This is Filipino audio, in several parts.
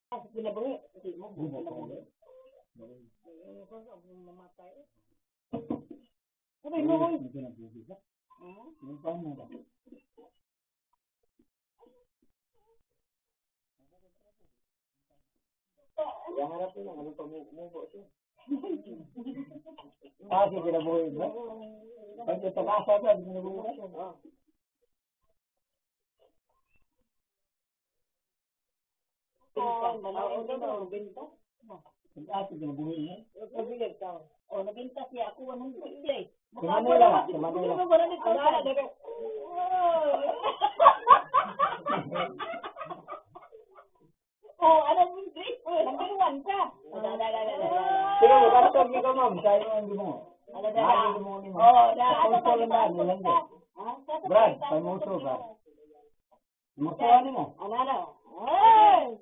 Pinabuhi. Hindi mo. Pinabuhi. Mamatay. Sabi mo, hindi pinabuhi ka. Yung paano ba? Yang harap mo lang, ano pa mo siya? Kasi pinabuhi ba? Pag ito kasa ka, pinabuhi ka siya. Ate, pinabuhi niya? Pinabuhi ka. O, nabinta siya ako, anong buhi? Sa Manila. Sa Manila. Oh, anong buhi? Number one ka. Sige, magkakasal ka ma'am. Sa'yo ang mo. Lagi mo ni mo. Sponsor lang daan, nilang ko. Brad, may muso, Brad. Muso ano mo? Ano? Ay!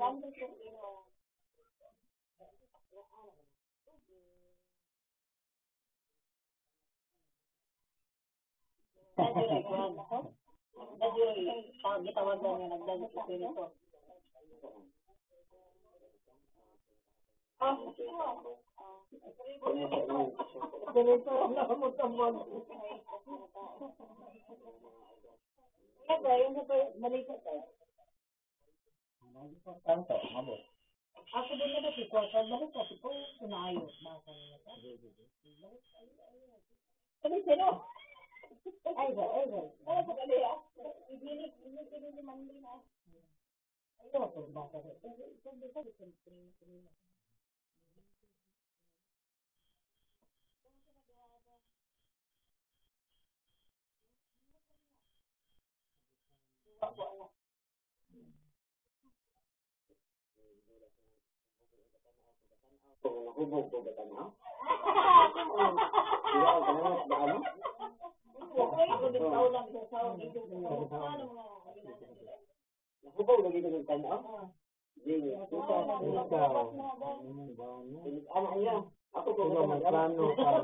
Gitawagan niya, nagdagot sa pinito. Ganito ang nakamutamon. Kaya yung malikat tayo. Tanto, mabot. Ako din na si Kwartal, balik kasi po, sinayos. Sabi sino? Ay, ba? Ano sa kali ah? Ibili mandi na. Ayaw ko ba ka rin? Hubog ko ba tanaw? Hindi ako tanaw ba ano? Hubog lagi ng tanaw? Hindi. Ano niya? Ako ko may plano para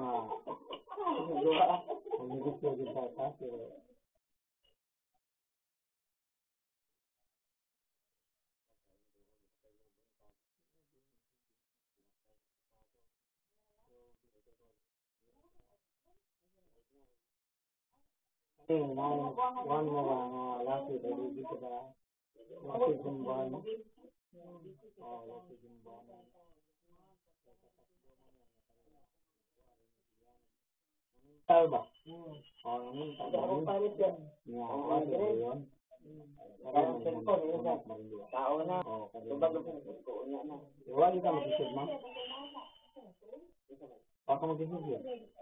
ang gusto din sa kasi. One more last week, I did it. Last week in one. Last week in one. Talba. Ini talba. Ya, yun. Parang cellphone yun sa tao na. Subag ko na. Wala ka mag-isip mo? Ako mag-isip yun.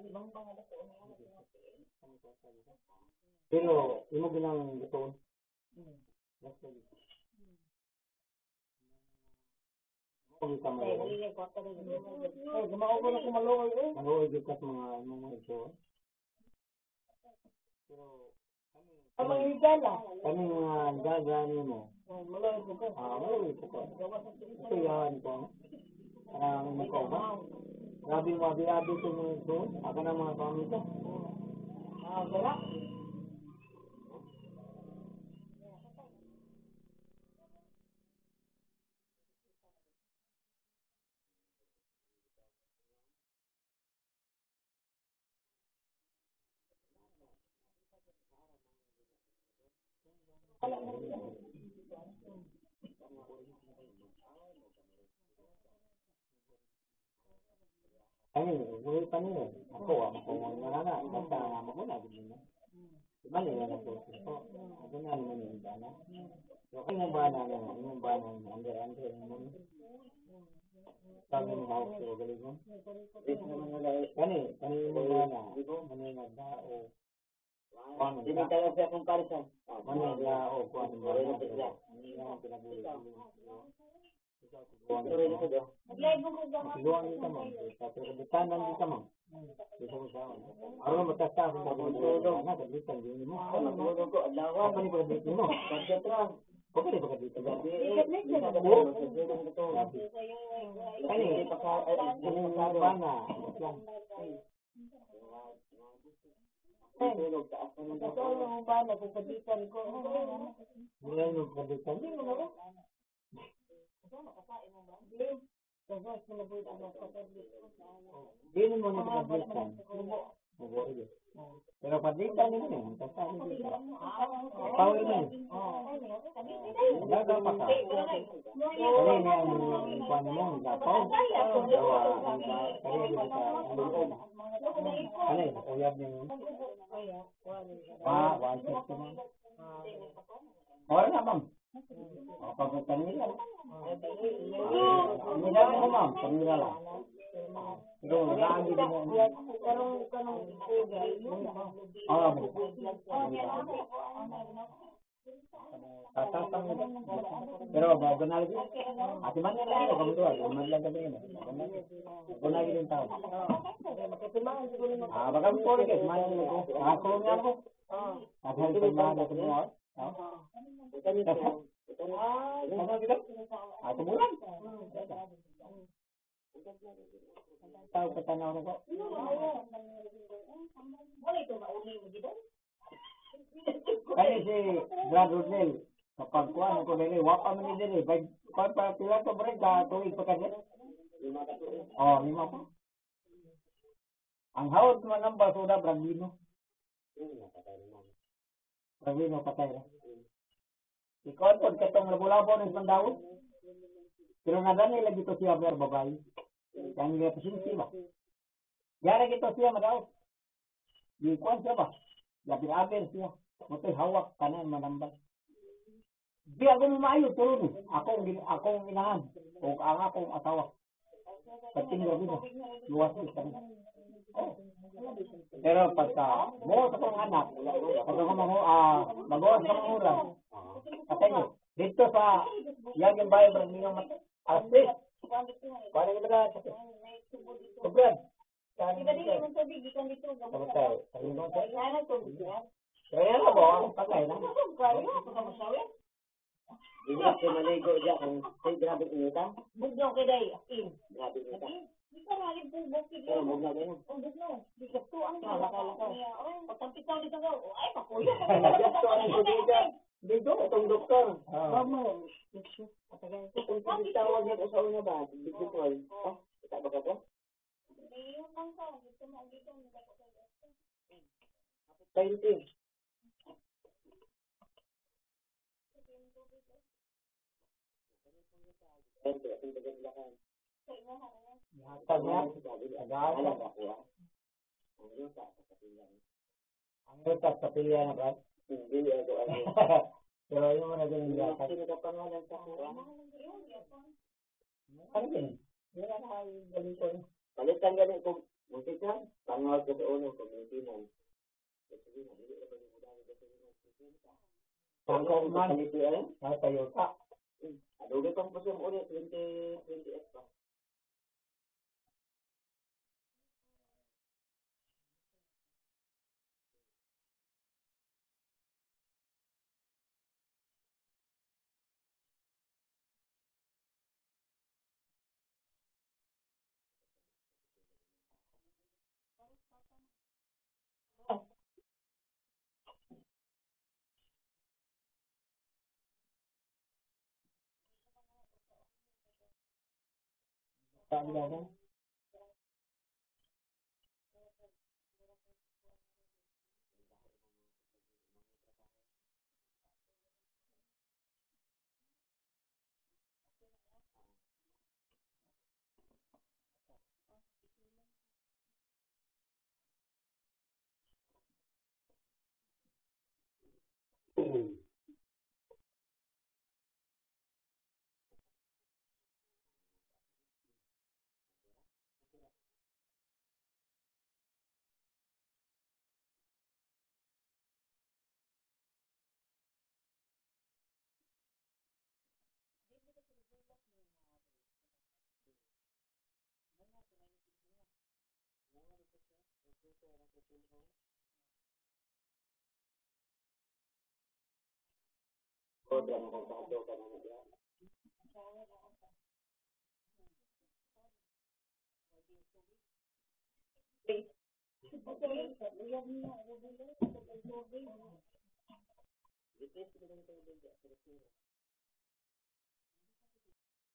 Pero, mo bilang gusto. Kung ka maluoy. Gumao ko na kung maluoy. Maluoy dito sa mga ito. Pero, ang mga higala. Kami mga gagani mo. Maluoy ko ko. Maluoy ko ko. Ito yan ko. Ang mga ba? Grabe mo, abi-abi ko mo ito. Ako na mga pamito. Wala. Ano, buhay pa niyo. Ako, mga na, basta naman ko na, di mo. Iba nila na po. Ako na naman yung bana. So, yung bana under, kami ng house ko, galing mo. Kani yung bana, ano yung nagdao. Hindi tayo sa comparison. Ano yung nagdao, kung ano yung bana. Ano yung pinabuhi. Magluwang dito mo. Pero bitanan dito mo. Dito mo sa akin. Ano matasta kung magluwang na, kaglitan din mo. Magluwang ko, alawa. Ano pa dito mo? Pagkatra. Pagkali pa ka dito. Kani, bana. Tulog taas na ng tulog mo ba? Nagpapaditan ko. Ngayon magpapaditan. Hindi mo na. Hindi mo na pagkakas. Pero pagdita nila yun, kasali dito. Power mo yun. Gagawa pa ka. Kaya niya ang kwan mo, gapaw. Kaya niya sa loob. Ano yun? Uyab niya yun. 150 mo. Wala na, ma'am. Pagpunta nila. Nila mo, ma'am. Kanila lang. Pero lagi din mo. Tatang. Pero bago na lagi. Ati man na lang kami tuwa. Man lang kami yun. Bago na lagi din tao. Baka mo pori kasi man lang ako. Ako nga po. Kasal pa mga dito mo. Kasal kita? Ato bulan. Tahu petanaw na ko. Kaya si Brad Rodnell, kapag kuha ko dili, wapa man ni dili. Pag pila to break ka tuig pa kasi. Oh, 5 pa. Ang hawad man ng basura Bragino. Bragino patay na. Ikaw po katong labo-labo ng pandawon. Pero nadani lagi to siya ber babae. Yang dia pasinti ba? Yara gito siya madaw. Di kwan siya ba? Labi aber siya. Motoy hawak kanan manambal. Di ako maayo tulong. Akong inahan. O ang akong asawa. Kating gabi ba? Luwas ko kami. Pero pagka mo sa kong anak, pagka magawa sa mga mura, patay niyo. Dito sa yung bayan Bragino asik. Paano kita na? Sobrang. Kaya na ba? Patay na. Hindi kasi maligo dyan. Ang grabe inita. Bugnaw ka dahi. Grabe inita. Pero bugnaw ka na. Bugnaw. Di kaptuan ka. Laka-laka. Pagtampitaw dito ka. Ay, pakuyo. Dito, itong doktor. Mamo. Kung tawag niya ko sa una ba? Dito ko. Kita ba ka po? Hindi yung lang ka. Dito mo. Dito mo. 20. Ang sa pilihan na ba? Hindi ako ano. Pero yung mga naging yakas. Sino ka pangalan sa kuha? Ano yun? Yung galing ko. Palitan galing kung muntik na. Pangawag ko sa uno kung muntinan. Pangawag man. Sa Toyota. Adugi pang pasang ulit. 20 pa. Saan lang?